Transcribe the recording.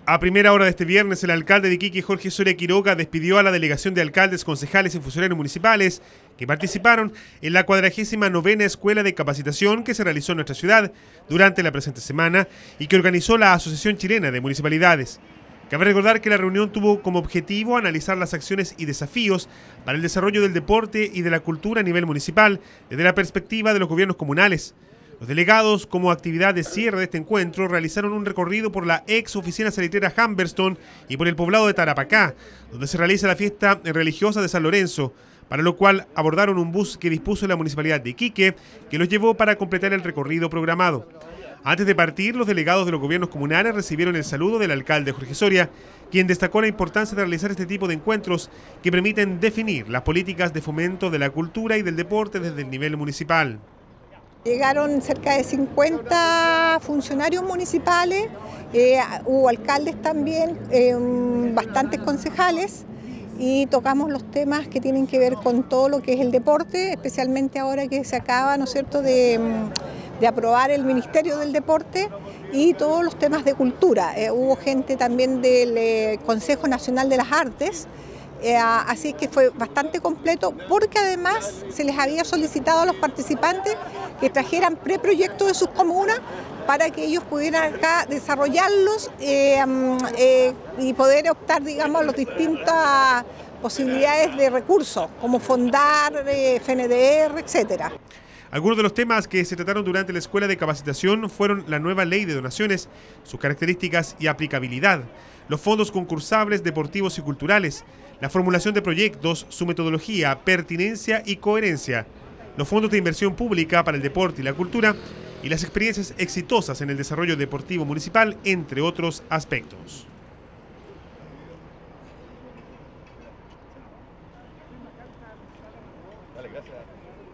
A primera hora de este viernes, el alcalde de Iquique, Jorge Soria Quiroga, despidió a la delegación de alcaldes, concejales y funcionarios municipales que participaron en la 49ª Escuela de Capacitación que se realizó en nuestra ciudad durante la presente semana y que organizó la Asociación Chilena de Municipalidades. Cabe recordar que la reunión tuvo como objetivo analizar las acciones y desafíos para el desarrollo del deporte y de la cultura a nivel municipal desde la perspectiva de los gobiernos comunales. Los delegados, como actividad de cierre de este encuentro, realizaron un recorrido por la ex oficina salitera Humberstone y por el poblado de Tarapacá, donde se realiza la fiesta religiosa de San Lorenzo, para lo cual abordaron un bus que dispuso la Municipalidad de Iquique, que los llevó para completar el recorrido programado. Antes de partir, los delegados de los gobiernos comunales recibieron el saludo del alcalde Jorge Soria, quien destacó la importancia de realizar este tipo de encuentros que permiten definir las políticas de fomento de la cultura y del deporte desde el nivel municipal. Llegaron cerca de 50 funcionarios municipales, hubo alcaldes también, bastantes concejales, y tocamos los temas que tienen que ver con todo lo que es el deporte, especialmente ahora que se acaba, ¿no es cierto?, de aprobar el Ministerio del Deporte, y todos los temas de cultura. Hubo gente también del Consejo Nacional de las Artes. Así que fue bastante completo, porque además se les había solicitado a los participantes que trajeran preproyectos de sus comunas para que ellos pudieran acá desarrollarlos y poder optar, digamos, a las distintas posibilidades de recursos, como Fondar, FNDR, etcétera. Algunos de los temas que se trataron durante la escuela de capacitación fueron la nueva ley de donaciones, sus características y aplicabilidad, los fondos concursables deportivos y culturales, la formulación de proyectos, su metodología, pertinencia y coherencia, los fondos de inversión pública para el deporte y la cultura y las experiencias exitosas en el desarrollo deportivo municipal, entre otros aspectos. Dale, gracias.